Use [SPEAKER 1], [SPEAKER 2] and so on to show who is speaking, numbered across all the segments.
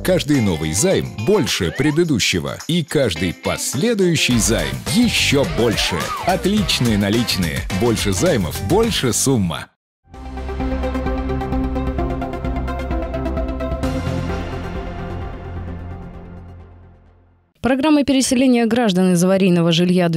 [SPEAKER 1] Каждый новый займ больше предыдущего. И каждый последующий займ еще больше. Отличные наличные. Больше займов, больше сумма.
[SPEAKER 2] Программа переселения граждан из аварийного жилья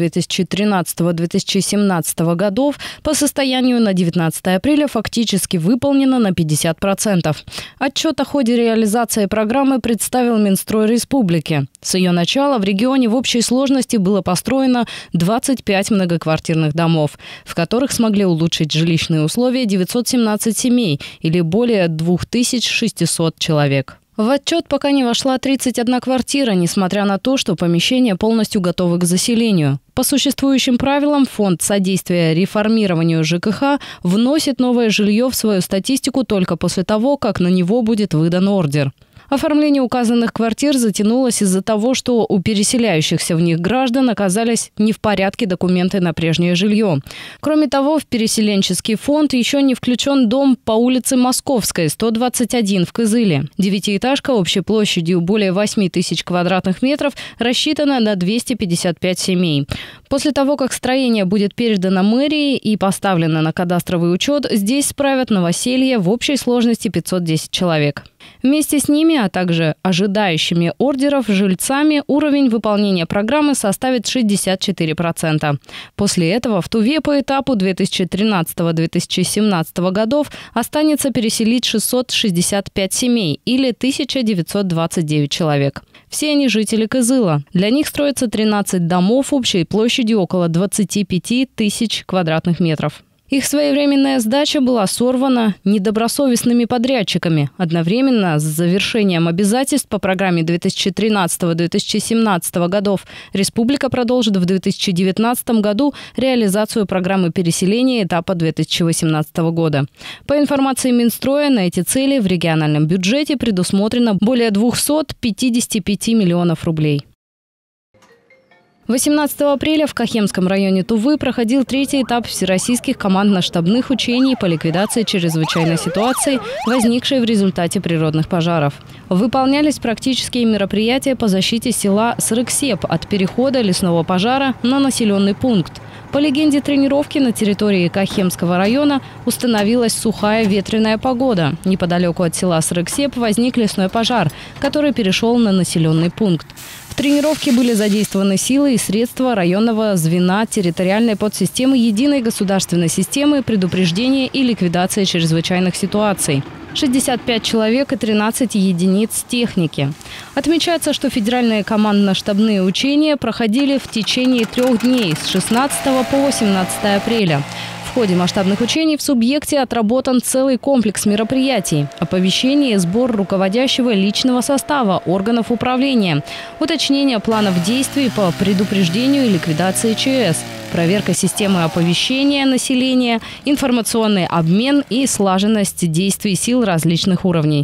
[SPEAKER 2] 2013-2017 годов по состоянию на 19 апреля фактически выполнена на 50%. Отчет о ходе реализации программы представил Минстрой Республики. С ее начала в регионе в общей сложности было построено 25 многоквартирных домов, в которых смогли улучшить жилищные условия 917 семей или более 2600 человек. В отчет пока не вошла 31 квартира, несмотря на то, что помещения полностью готовы к заселению. По существующим правилам Фонд содействия реформированию ЖКХ вносит новое жилье в свою статистику только после того, как на него будет выдан ордер. Оформление указанных квартир затянулось из-за того, что у переселяющихся в них граждан оказались не в порядке документы на прежнее жилье. Кроме того, в переселенческий фонд еще не включен дом по улице Московской, 121 в Кызыле. Девятиэтажка общей площадью более 8 тысяч квадратных метров рассчитана на 255 семей. После того, как строение будет передано мэрии и поставлено на кадастровый учет, здесь справят новоселье в общей сложности 510 человек. Вместе с ними, а также ожидающими ордеров жильцами, уровень выполнения программы составит 64%. После этого в Туве по этапу 2013-2017 годов останется переселить 665 семей или 1929 человек. Все они жители Кызыла. Для них строится 13 домов общей площадью около 25 тысяч квадратных метров. Их своевременная сдача была сорвана недобросовестными подрядчиками. Одновременно с завершением обязательств по программе 2013-2017 годов республика продолжит в 2019 году реализацию программы переселения этапа 2018 года. По информации Минстроя, на эти цели в региональном бюджете предусмотрено более 255 миллионов рублей. 18 апреля в Кахемском районе Тувы проходил третий этап всероссийских командно-штабных учений по ликвидации чрезвычайной ситуации, возникшей в результате природных пожаров. Выполнялись практические мероприятия по защите села Срыксеп от перехода лесного пожара на населенный пункт. По легенде, тренировки на территории Кахемского района установилась сухая ветреная погода. Неподалеку от села Срыксеп возник лесной пожар, который перешел на населенный пункт. В тренировке были задействованы силы и средства районного звена территориальной подсистемы Единой государственной системы предупреждения и ликвидации чрезвычайных ситуаций. 65 человек и 13 единиц техники. Отмечается, что федеральные командно-штабные учения проходили в течение 3 дней с 16 по 18 апреля. В ходе масштабных учений в субъекте отработан целый комплекс мероприятий: оповещение и сбор руководящего личного состава органов управления, уточнение планов действий по предупреждению и ликвидации ЧС, проверка системы оповещения населения, информационный обмен и слаженность действий сил различных уровней.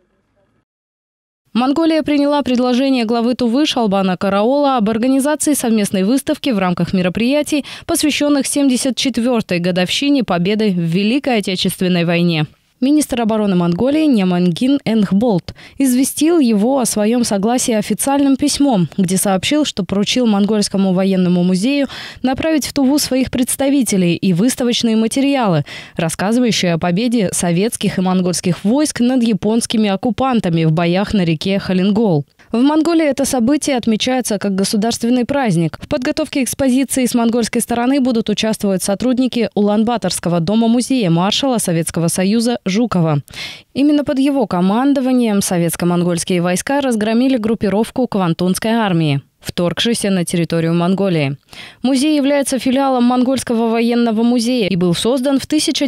[SPEAKER 2] Монголия приняла предложение главы Тувы Шалбана Караола об организации совместной выставки в рамках мероприятий, посвященных 74-й годовщине победы в Великой Отечественной войне. Министр обороны Монголии Немангин Энгболт известил его о своем согласии официальным письмом, где сообщил, что поручил Монгольскому военному музею направить в Туву своих представителей и выставочные материалы, рассказывающие о победе советских и монгольских войск над японскими оккупантами в боях на реке Халингол. В Монголии это событие отмечается как государственный праздник. В подготовке экспозиции с монгольской стороны будут участвовать сотрудники Улан-Баторского дома-музея маршала Советского Союза Жукова. Именно под его командованием советско-монгольские войска разгромили группировку Квантунской армии, вторгшейся на территорию Монголии. Музей является филиалом Монгольского военного музея и был создан в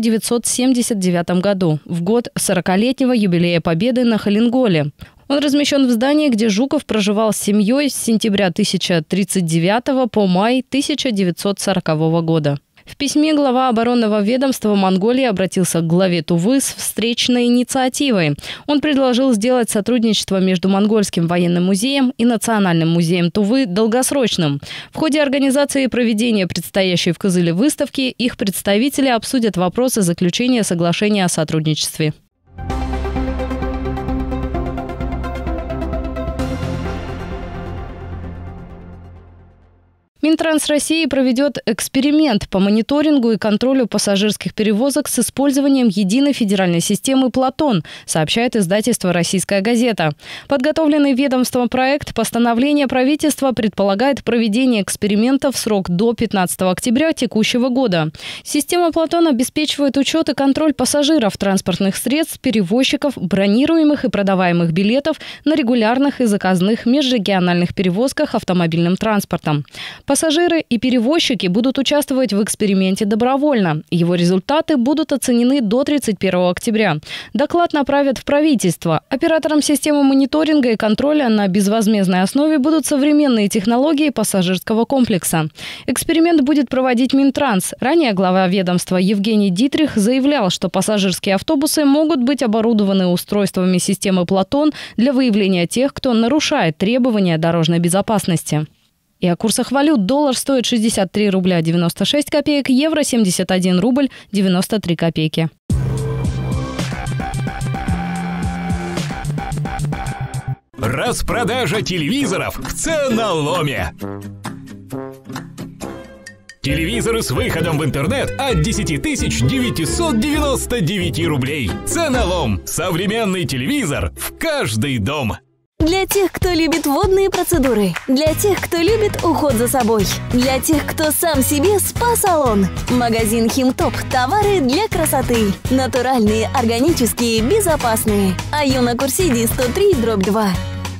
[SPEAKER 2] 1979 году, в год 40-летнего юбилея победы на Халинголе. Он размещен в здании, где Жуков проживал с семьей с сентября 1039 по май 1940 года. В письме глава оборонного ведомства Монголии обратился к главе Тувы с встречной инициативой. Он предложил сделать сотрудничество между Монгольским военным музеем и Национальным музеем Тувы долгосрочным. В ходе организации и проведения предстоящей в Кызыле выставки их представители обсудят вопросы заключения соглашения о сотрудничестве. Минтранс России проведет эксперимент по мониторингу и контролю пассажирских перевозок с использованием единой федеральной системы «Платон», сообщает издательство «Российская газета». Подготовленный ведомством проект постановления правительства предполагает проведение эксперимента в срок до 15 октября текущего года. Система «Платон» обеспечивает учет и контроль пассажиров транспортных средств, перевозчиков, бронируемых и продаваемых билетов на регулярных и заказных межрегиональных перевозках автомобильным транспортом. Пассажиры и перевозчики будут участвовать в эксперименте добровольно. Его результаты будут оценены до 31 октября. Доклад направят в правительство. Оператором системы мониторинга и контроля на безвозмездной основе будут современные технологии пассажирского комплекса. Эксперимент будет проводить Минтранс. Ранее глава ведомства Евгений Дитрих заявлял, что пассажирские автобусы могут быть оборудованы устройствами системы «Платон» для выявления тех, кто нарушает требования дорожной безопасности. И о курсах валют. Доллар стоит 63 рубля 96 копеек, евро 71 рубль 93 копейки.
[SPEAKER 1] Распродажа телевизоров в Ценаломе. Телевизоры с выходом в интернет от 10 999 рублей. Ценалом. Современный телевизор в каждый дом.
[SPEAKER 3] Для тех, кто любит водные процедуры. Для тех, кто любит уход за собой. Для тех, кто сам себе спа-салон. Магазин «Химтоп». Товары для красоты. Натуральные, органические, безопасные. Аюна Курсиди 103/2.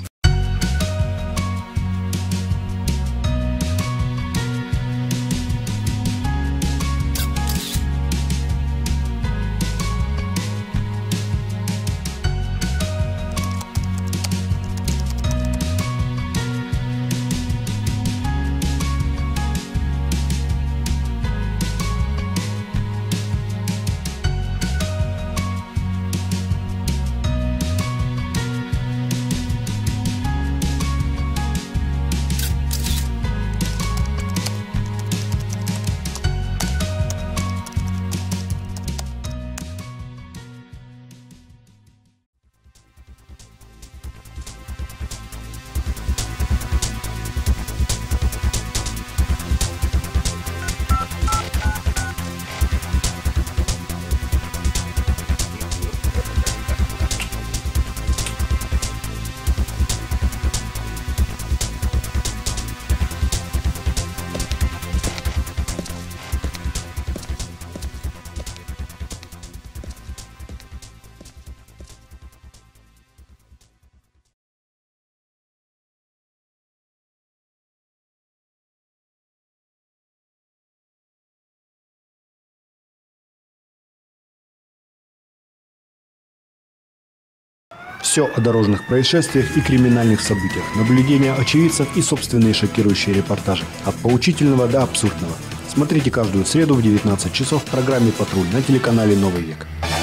[SPEAKER 4] Все о дорожных происшествиях и криминальных событиях, наблюдения очевидцев и собственные шокирующие репортажи. От поучительного до абсурдного. Смотрите каждую среду в 19 часов в программе «Патруль» на телеканале «Новый век».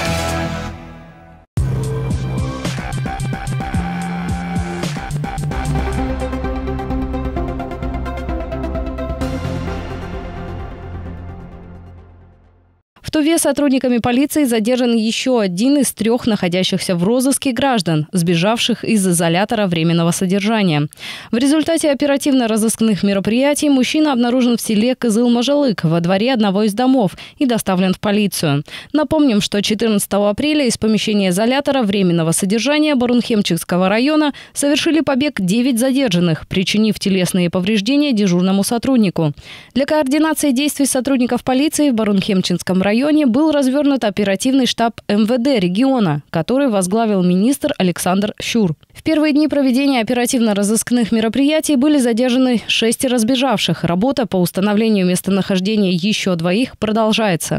[SPEAKER 2] В Туве сотрудниками полиции задержан еще один из 3 находящихся в розыске граждан, сбежавших из изолятора временного содержания. В результате оперативно-розыскных мероприятий мужчина обнаружен в селе Кызыл-Можалык во дворе одного из домов и доставлен в полицию. Напомним, что 14 апреля из помещения изолятора временного содержания Барунхемчикского района совершили побег 9 задержанных, причинив телесные повреждения дежурному сотруднику. Для координации действий сотрудников полиции в Барунхемчинском районе был развернут оперативный штаб МВД региона, который возглавил министр Александр Щур. В первые дни проведения оперативно-розыскных мероприятий были задержаны 6 разбежавших. Работа по установлению местонахождения еще 2 продолжается.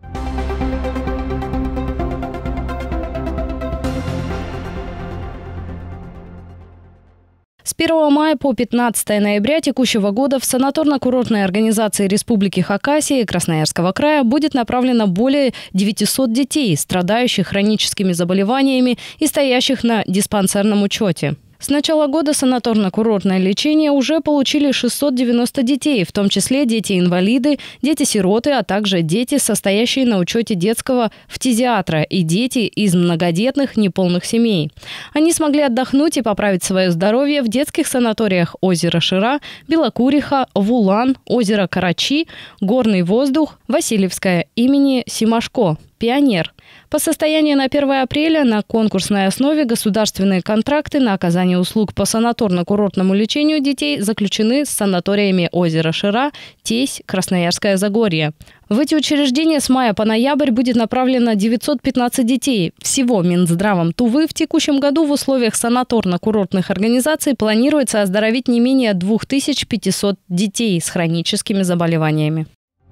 [SPEAKER 2] С 1 мая по 15 ноября текущего года в санаторно-курортной организации Республики Хакасия и Красноярского края будет направлено более 900 детей, страдающих хроническими заболеваниями и стоящих на диспансерном учете. С начала года санаторно-курортное лечение уже получили 690 детей, в том числе дети-инвалиды, дети-сироты, а также дети, состоящие на учете детского фтизиатра, и дети из многодетных неполных семей. Они смогли отдохнуть и поправить свое здоровье в детских санаториях озера Шира, Белокуриха, Вулан, озеро Карачи, Горный воздух, Васильевское имени Симашко, Пионер. По состоянию на 1 апреля на конкурсной основе государственные контракты на оказание услуг по санаторно-курортному лечению детей заключены с санаториями озера Шира, Тесь, Красноярское Загорье. В эти учреждения с мая по ноябрь будет направлено 915 детей. Всего Минздравом Тувы в текущем году в условиях санаторно-курортных организаций планируется оздоровить не менее 2500 детей с хроническими заболеваниями.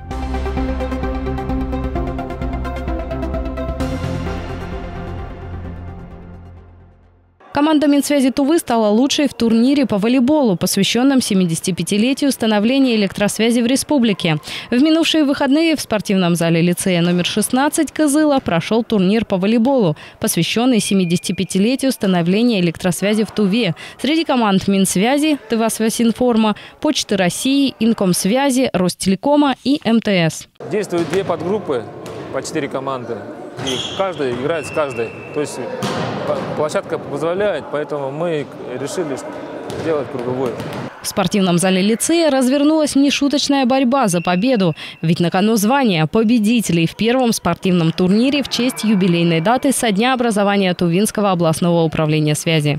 [SPEAKER 2] Команда Минсвязи Тувы стала лучшей в турнире по волейболу, посвященном 75-летию становления электросвязи в республике. В минувшие выходные в спортивном зале лицея номер 16 Кызыла прошел турнир по волейболу, посвященный 75-летию становления электросвязи в Туве. Среди команд Минсвязи, ТВА Связинформа, Почты России, Инкомсвязи, Ростелекома и МТС.
[SPEAKER 5] Действуют 2 подгруппы по 4 команды. И каждый играет с каждой. То есть площадка позволяет, поэтому мы решили сделать круговую.
[SPEAKER 2] В спортивном зале лицея развернулась нешуточная борьба за победу. Ведь на кону звания победителей в первом спортивном турнире в честь юбилейной даты со дня образования Тувинского областного управления связи.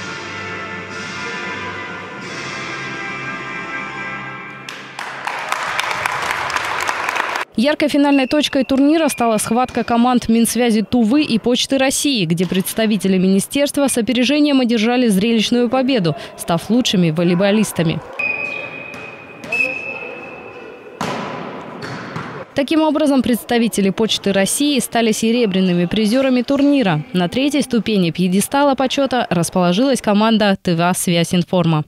[SPEAKER 2] Яркой финальной точкой турнира стала схватка команд Минсвязи Тувы и Почты России, где представители министерства с опережением одержали зрелищную победу, став лучшими волейболистами. Таким образом, представители Почты России стали серебряными призерами турнира. На 3-й ступени пьедестала почета расположилась команда ТВА Связинформа.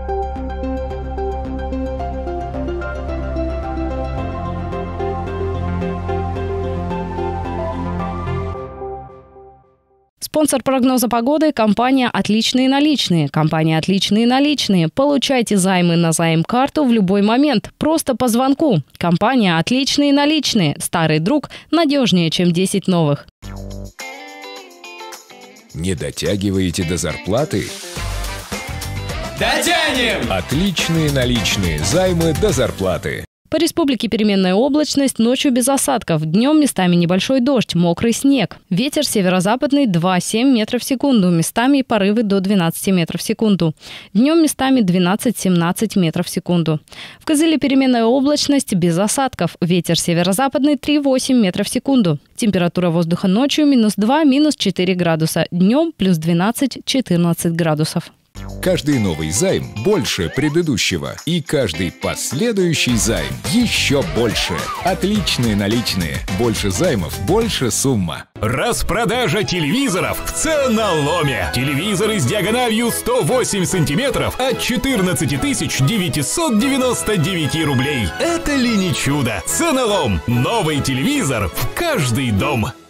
[SPEAKER 2] Спонсор прогноза погоды – компания «Отличные наличные». Компания «Отличные наличные». Получайте займы на займ-карту в любой момент. Просто по звонку. Компания «Отличные наличные». Старый друг надежнее, чем 10 новых.
[SPEAKER 1] Не дотягиваете до зарплаты?
[SPEAKER 6] Дотянем!
[SPEAKER 1] Отличные наличные займы до зарплаты.
[SPEAKER 2] По республике переменная облачность, ночью без осадков, днем местами небольшой дождь, мокрый снег. Ветер северо-западный 2,7 метров в секунду, местами порывы до 12 метров в секунду. Днем местами 12-17 метров в секунду. В Кызыле переменная облачность без осадков, ветер северо-западный 3,8 метров в секунду. Температура воздуха ночью -2, -4 градуса, днем +12-14 градусов.
[SPEAKER 1] Каждый новый займ больше предыдущего. И каждый последующий займ еще больше. Отличные наличные. Больше займов, больше сумма.
[SPEAKER 6] Распродажа телевизоров в Ценаломе. Телевизоры с диагональю 108 сантиметров от 14 999 рублей. Это ли не чудо? Ценалом. Новый телевизор в каждый дом.